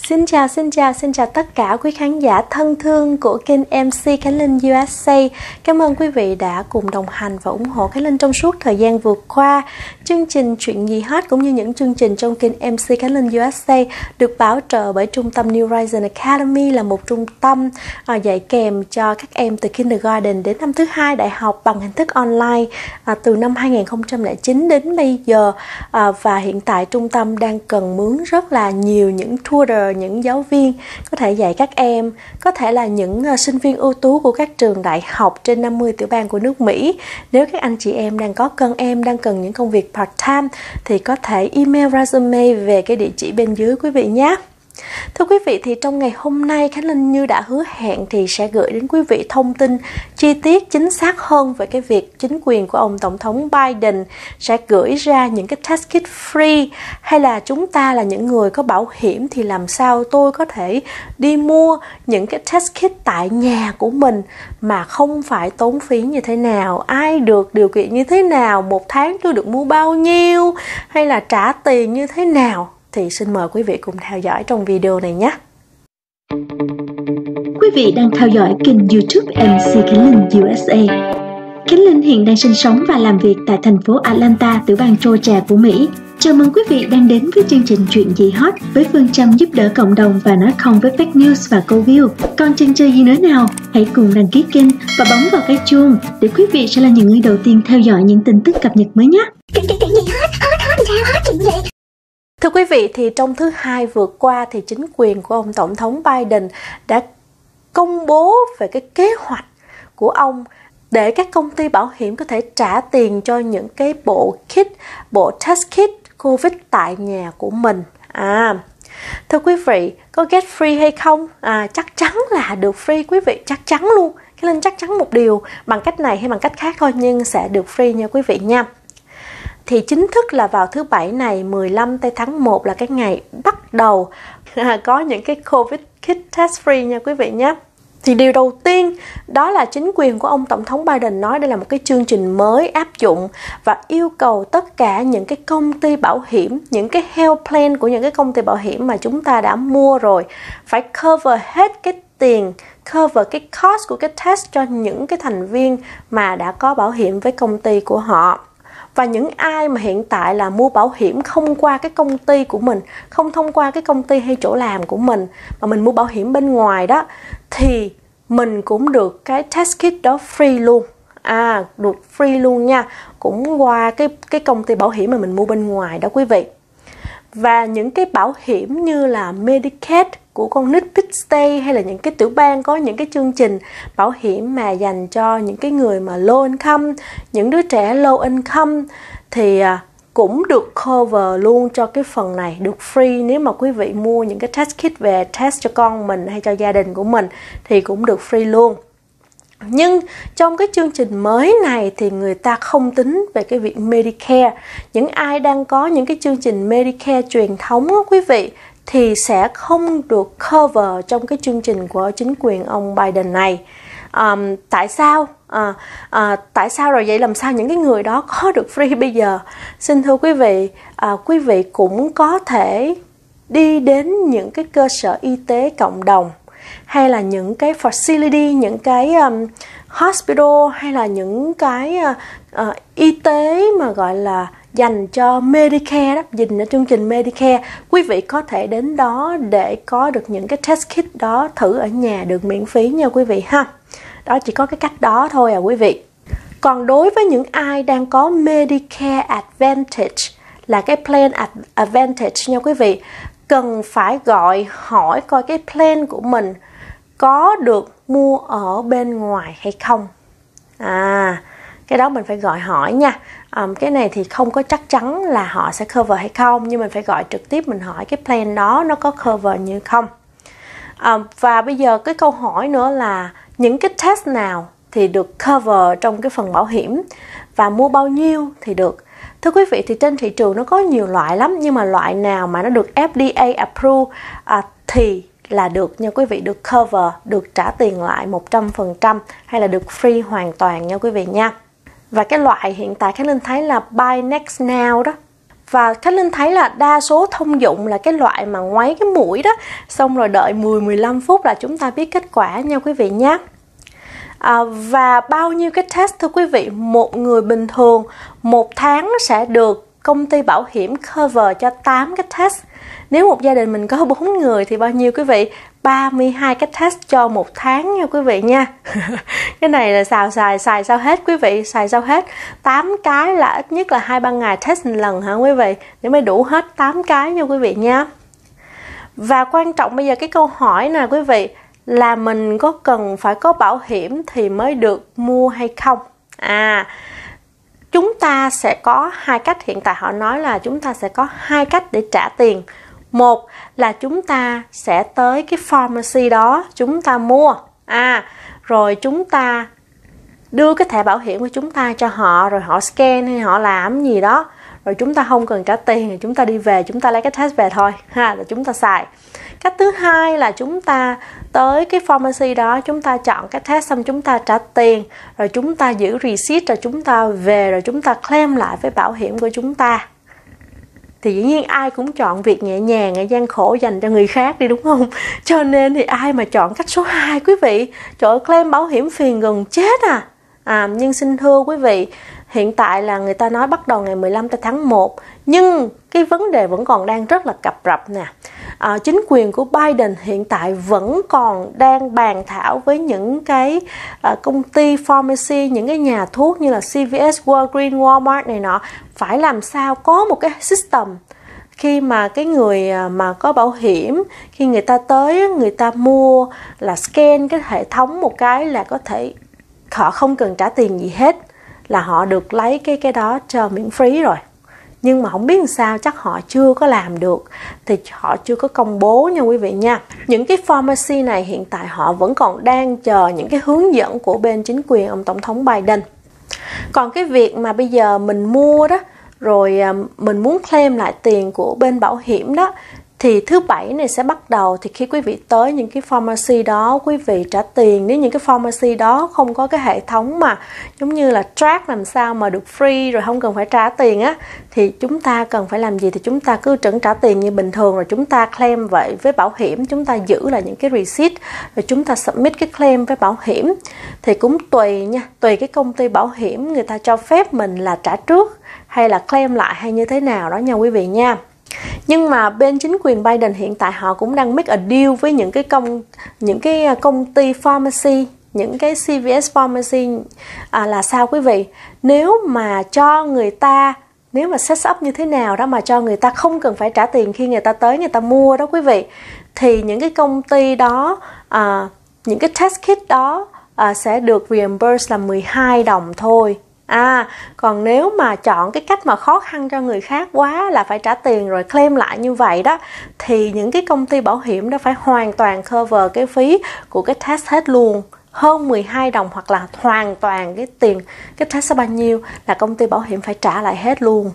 Xin chào tất cả quý khán giả thân thương của kênh MC Khánh Linh USA. Cảm ơn quý vị đã cùng đồng hành và ủng hộ Khánh Linh trong suốt thời gian vừa qua. Chương trình Chuyện gì hot cũng như những chương trình trong kênh MC Khánh Linh USA được bảo trợ bởi trung tâm New Horizon Academy, là một trung tâm dạy kèm cho các em từ kindergarten đến năm thứ 2 đại học bằng hình thức online từ năm 2009 đến bây giờ. Và hiện tại trung tâm đang cần mướn rất là nhiều những tutor, những giáo viên có thể dạy các em, có thể là những sinh viên ưu tú của các trường đại học trên 50 tiểu bang của nước Mỹ. Nếu các anh chị em đang cần những công việc part-time thì có thể email resume về cái địa chỉ bên dưới quý vị nhé. Thưa quý vị, thì trong ngày hôm nay Khánh Linh như đã hứa hẹn thì sẽ gửi đến quý vị thông tin chi tiết chính xác hơn về cái việc chính quyền của ông Tổng thống Biden sẽ gửi ra những cái test kit free, hay là chúng ta là những người có bảo hiểm thì làm sao tôi có thể đi mua những cái test kit tại nhà của mình mà không phải tốn phí như thế nào, ai được điều kiện như thế nào, một tháng tôi được mua bao nhiêu, hay là trả tiền như thế nào. Thì xin mời quý vị cùng theo dõi trong video này nhé. Quý vị đang theo dõi kênh YouTube MC Khánh Linh USA. Khánh Linh hiện đang sinh sống và làm việc tại thành phố Atlanta, tiểu bang Georgia của Mỹ. Chào mừng quý vị đang đến với chương trình Chuyện gì hot với phương châm giúp đỡ cộng đồng và nói không với fake news và câu view. Còn chần chờ gì nữa nào? Hãy cùng đăng ký kênh và bấm vào cái chuông để quý vị sẽ là những người đầu tiên theo dõi những tin tức cập nhật mới nhé. Chuyện gì hot. Thưa quý vị, thì trong thứ Hai vừa qua thì chính quyền của ông Tổng thống Biden đã công bố về cái kế hoạch của ông để các công ty bảo hiểm có thể trả tiền cho những cái bộ test kit COVID tại nhà của mình. Thưa quý vị, có get free hay không? Chắc chắn là được free quý vị, chắc chắn luôn. Cái Linh chắc chắn một điều, bằng cách này hay bằng cách khác thôi nhưng sẽ được free nha quý vị nha. Thì chính thức là vào thứ Bảy này 15 tháng 1 là cái ngày bắt đầu có những cái COVID kit test free nha quý vị nhé. Thì điều đầu tiên đó là chính quyền của ông Tổng thống Biden nói đây là một cái chương trình mới áp dụng và yêu cầu tất cả những cái công ty bảo hiểm, những cái health plan của những cái công ty bảo hiểm mà chúng ta đã mua rồi phải cover hết cái tiền, cover cái cost của cái test cho những cái thành viên mà đã có bảo hiểm với công ty của họ. Và những ai mà hiện tại là mua bảo hiểm không qua cái công ty của mình, không thông qua cái công ty hay chỗ làm của mình, mà mình mua bảo hiểm bên ngoài đó, thì mình cũng được cái test kit đó free luôn. Được free luôn nha, cũng qua cái công ty bảo hiểm mà mình mua bên ngoài đó quý vị. Và những cái bảo hiểm như là Medicaid của con nít Big State hay là những cái tiểu bang có những cái chương trình bảo hiểm mà dành cho những cái người mà low income, những đứa trẻ low income thì cũng được cover luôn cho cái phần này, được free. Nếu mà quý vị mua những cái test kit về test cho con mình hay cho gia đình của mình thì cũng được free luôn. Nhưng trong cái chương trình mới này thì người ta không tính về cái việc Medicare. Những ai đang có những cái chương trình Medicare truyền thống đó, quý vị, thì sẽ không được cover trong cái chương trình của chính quyền ông Biden này. Tại sao? Tại sao rồi vậy? Làm sao những cái người đó có được free bây giờ? Xin thưa quý vị cũng có thể đi đến những cái cơ sở y tế cộng đồng, hay là những cái facility, những cái hospital, hay là những cái y tế mà gọi là dành cho Medicare đó, dành cho chương trình Medicare. Quý vị có thể đến đó để có được những cái test kit đó thử ở nhà được miễn phí nha quý vị ha. Đó, chỉ có cái cách đó thôi quý vị. Còn đối với những ai đang có Medicare Advantage, là cái plan Advantage nha quý vị, cần phải gọi hỏi coi cái plan của mình có được mua ở bên ngoài hay không. Cái đó mình phải gọi hỏi nha. Cái này thì không có chắc chắn là họ sẽ cover hay không, nhưng mình phải gọi trực tiếp mình hỏi cái plan đó nó có cover như không. Và bây giờ cái câu hỏi nữa là những cái test nào thì được cover trong cái phần bảo hiểm và mua bao nhiêu thì được. Thưa quý vị, thì trên thị trường nó có nhiều loại lắm, nhưng mà loại nào mà nó được FDA approve thì là được nha quý vị, được cover, được trả tiền lại 100% hay là được free hoàn toàn nha quý vị nha. Và cái loại hiện tại Khánh Linh thấy là Buy Next Now đó, Và Khánh Linh thấy là đa số thông dụng là cái loại mà ngoáy cái mũi đó, xong rồi đợi 10-15 phút là chúng ta biết kết quả nha quý vị nhé. Và bao nhiêu cái test thưa quý vị? Một người bình thường 1 tháng sẽ được công ty bảo hiểm cover cho 8 cái test. Nếu một gia đình mình có 4 người thì bao nhiêu quý vị? 32 cái test cho 1 tháng nha quý vị nha. Cái này là xài sao hết quý vị, xài sao hết. 8 cái là ít nhất là 2-3 ngày test một lần hả quý vị, để mới đủ hết 8 cái nha quý vị nha. Và quan trọng bây giờ cái câu hỏi nè quý vị, là mình có cần phải có bảo hiểm thì mới được mua hay không? Chúng ta sẽ có 2 cách, hiện tại họ nói là chúng ta sẽ có 2 cách để trả tiền. Một là chúng ta sẽ tới cái pharmacy đó, chúng ta mua, rồi chúng ta đưa cái thẻ bảo hiểm của chúng ta cho họ, rồi họ scan hay họ làm gì đó, rồi chúng ta không cần trả tiền, thì chúng ta đi về, chúng ta lấy cái test về thôi ha, rồi chúng ta xài. Cách thứ hai là chúng ta tới cái pharmacy đó, chúng ta chọn cái test xong chúng ta trả tiền, rồi chúng ta giữ receipt, rồi chúng ta về, rồi chúng ta claim lại với bảo hiểm của chúng ta. Thì dĩ nhiên ai cũng chọn việc nhẹ nhàng, gian khổ dành cho người khác đi, đúng không? Cho nên thì ai mà chọn cách số 2 quý vị, trời ơi, claim bảo hiểm phiền gần chết nhưng xin thưa quý vị, hiện tại là người ta nói bắt đầu ngày 15 tháng 1, nhưng cái vấn đề vẫn còn đang rất là cập rập nè. Chính quyền của Biden hiện tại vẫn còn đang bàn thảo với những cái công ty pharmacy, những cái nhà thuốc như là CVS, Walgreens, Walmart này nọ, phải làm sao có một cái system khi mà cái người mà có bảo hiểm, khi người ta tới, người ta mua là scan cái hệ thống một cái là có thể họ không cần trả tiền gì hết, là họ được lấy cái đó cho miễn phí rồi. Nhưng mà không biết làm sao, chắc họ chưa có làm được, thì họ chưa có công bố nha quý vị nha. Những cái pharmacy này hiện tại họ vẫn còn đang chờ những cái hướng dẫn của bên chính quyền ông Tổng thống Biden. Còn cái việc mà bây giờ mình mua đó, rồi mình muốn claim lại tiền của bên bảo hiểm đó, thì thứ Bảy này sẽ bắt đầu. Thì khi quý vị tới những cái pharmacy đó, quý vị trả tiền. Nếu những cái pharmacy đó không có cái hệ thống mà giống như là track làm sao mà được free rồi không cần phải trả tiền á, thì chúng ta cần phải làm gì? Thì chúng ta cứ trả tiền như bình thường, rồi chúng ta claim vậy với bảo hiểm, chúng ta giữ lại những cái receipt, rồi chúng ta submit cái claim với bảo hiểm. Thì cũng tùy nha, tùy cái công ty bảo hiểm người ta cho phép mình là trả trước hay là claim lại hay như thế nào đó nha quý vị nha. Nhưng mà bên chính quyền Biden hiện tại họ cũng đang make a deal với những cái công ty pharmacy, những cái CVS pharmacy là sao quý vị? Nếu mà cho người ta, nếu mà set up như thế nào đó mà cho người ta không cần phải trả tiền khi người ta tới người ta mua đó quý vị, thì những cái công ty đó, những cái test kit đó sẽ được reimburse là 12 đồng thôi. Còn nếu mà chọn cái cách mà khó khăn cho người khác quá là phải trả tiền rồi claim lại như vậy đó, thì những cái công ty bảo hiểm đó phải hoàn toàn cover cái phí của cái test hết luôn, hơn 12 đồng, hoặc là hoàn toàn cái tiền cái test bao nhiêu là công ty bảo hiểm phải trả lại hết luôn.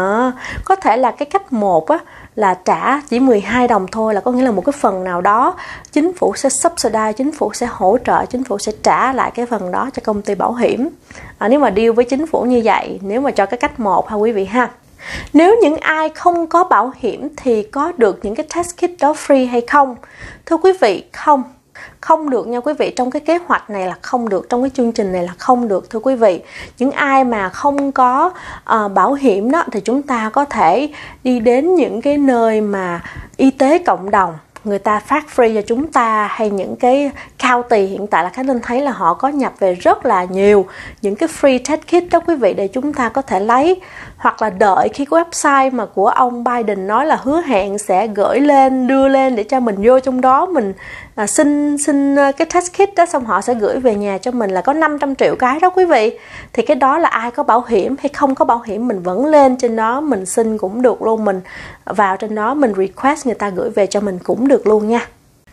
Có thể là cái cách 1 á, là trả chỉ 12 đồng thôi, là có nghĩa là một cái phần nào đó chính phủ sẽ subsidize, chính phủ sẽ hỗ trợ, chính phủ sẽ trả lại cái phần đó cho công ty bảo hiểm. Nếu mà deal với chính phủ như vậy, nếu mà cho cái cách 1 ha quý vị ha. Nếu những ai không có bảo hiểm thì có được những cái test kit đó free hay không? Thưa quý vị, không được nha quý vị. Trong cái kế hoạch này là không được, trong cái chương trình này là không được thưa quý vị. Những ai mà không có bảo hiểm đó thì chúng ta có thể đi đến những cái nơi mà y tế cộng đồng, người ta phát free cho chúng ta, hay những cái county hiện tại là Khánh Linh thấy là họ có nhập về rất là nhiều những cái free test kit đó quý vị, để chúng ta có thể lấy, hoặc là đợi khi cái website mà của ông Biden nói là hứa hẹn sẽ gửi lên, đưa lên để cho mình vô trong đó mình xin cái test kit đó, xong họ sẽ gửi về nhà cho mình, là có 500 triệu cái đó quý vị. Thì cái đó là ai có bảo hiểm hay không có bảo hiểm mình vẫn lên trên đó mình xin cũng được luôn, mình vào trên đó mình request người ta gửi về cho mình cũng được luôn nha.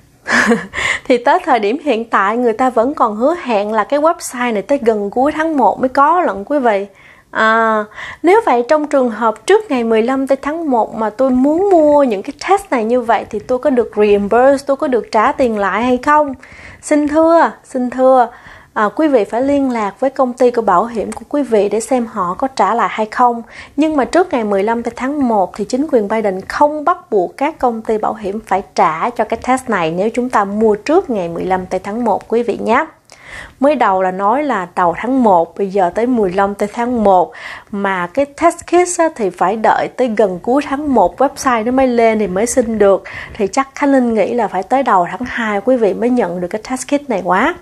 Thì tới thời điểm hiện tại người ta vẫn còn hứa hẹn là cái website này tới gần cuối tháng 1 mới có lận quý vị. Nếu vậy trong trường hợp trước ngày 15 tháng 1 mà tôi muốn mua những cái test này như vậy thì tôi có được reimburse, tôi có được trả tiền lại hay không? Xin thưa quý vị phải liên lạc với công ty của bảo hiểm của quý vị để xem họ có trả lại hay không. Nhưng mà trước ngày 15 tháng 1 thì chính quyền Biden không bắt buộc các công ty bảo hiểm phải trả cho cái test này nếu chúng ta mua trước ngày 15 tháng 1 quý vị nhé. Mới đầu là nói là đầu tháng 1, bây giờ tới 15 tháng 1, mà cái test kit thì phải đợi tới gần cuối tháng 1 website nó mới lên thì mới xin được. Thì chắc Khánh Linh nghĩ là phải tới đầu tháng 2 quý vị mới nhận được cái test kit này quá.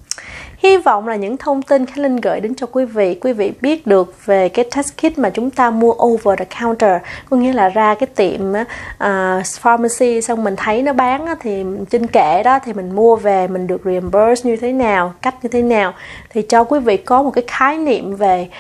Hy vọng là những thông tin Khánh Linh gửi đến cho quý vị biết được về cái test kit mà chúng ta mua over the counter, có nghĩa là ra cái tiệm pharmacy xong mình thấy nó bán thì trên kệ đó thì mình mua về, mình được reimburse như thế nào, cách như thế nào, thì cho quý vị có một cái khái niệm về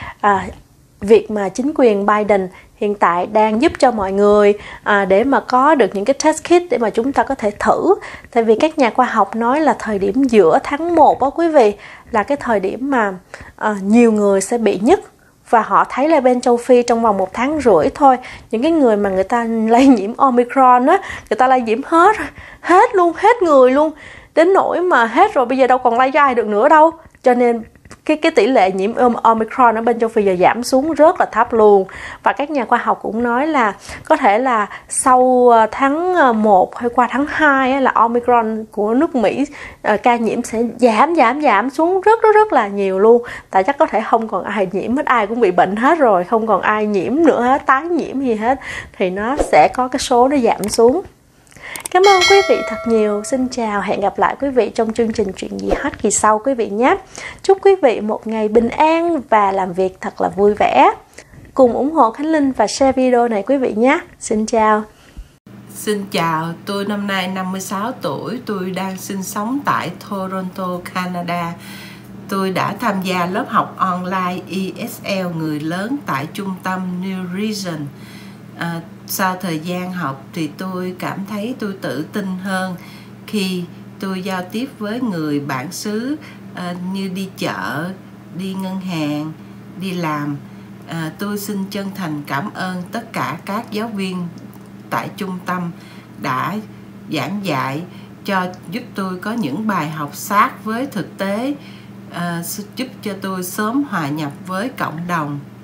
việc mà chính quyền Biden hiện tại đang giúp cho mọi người để mà có được những cái test kit để mà chúng ta có thể thử. Tại vì các nhà khoa học nói là thời điểm giữa tháng 1 đó quý vị là cái thời điểm mà nhiều người sẽ bị nhất, và họ thấy là bên châu Phi trong vòng 1 tháng rưỡi thôi, những cái người mà người ta lây nhiễm Omicron á, người ta lây nhiễm hết luôn, hết người luôn, đến nỗi mà hết rồi bây giờ đâu còn lây cho ai được nữa đâu. Cho nên cái tỷ lệ nhiễm Omicron ở bên châu Phi giờ giảm xuống rất là thấp luôn. Và các nhà khoa học cũng nói là có thể là sau tháng 1 hay qua tháng 2 là Omicron của nước Mỹ ca nhiễm sẽ giảm xuống rất là nhiều luôn. Tại chắc có thể không còn ai nhiễm hết, ai cũng bị bệnh hết rồi, không còn ai nhiễm nữa hết, tái nhiễm gì hết, thì nó sẽ có cái số nó giảm xuống. Cảm ơn quý vị thật nhiều. Xin chào, hẹn gặp lại quý vị trong chương trình Chuyện Gì Hot kỳ sau quý vị nhé. Chúc quý vị một ngày bình an và làm việc thật là vui vẻ. Cùng ủng hộ Khánh Linh và share video này quý vị nhé. Xin chào. Xin chào, tôi năm nay 56 tuổi, tôi đang sinh sống tại Toronto, Canada. Tôi đã tham gia lớp học online ESL người lớn tại trung tâm New Reason. Sau thời gian học thì tôi cảm thấy tôi tự tin hơn khi tôi giao tiếp với người bản xứ, như đi chợ, đi ngân hàng, đi làm. Tôi xin chân thành cảm ơn tất cả các giáo viên tại trung tâm đã giảng dạy giúp tôi có những bài học sát với thực tế, giúp cho tôi sớm hòa nhập với cộng đồng.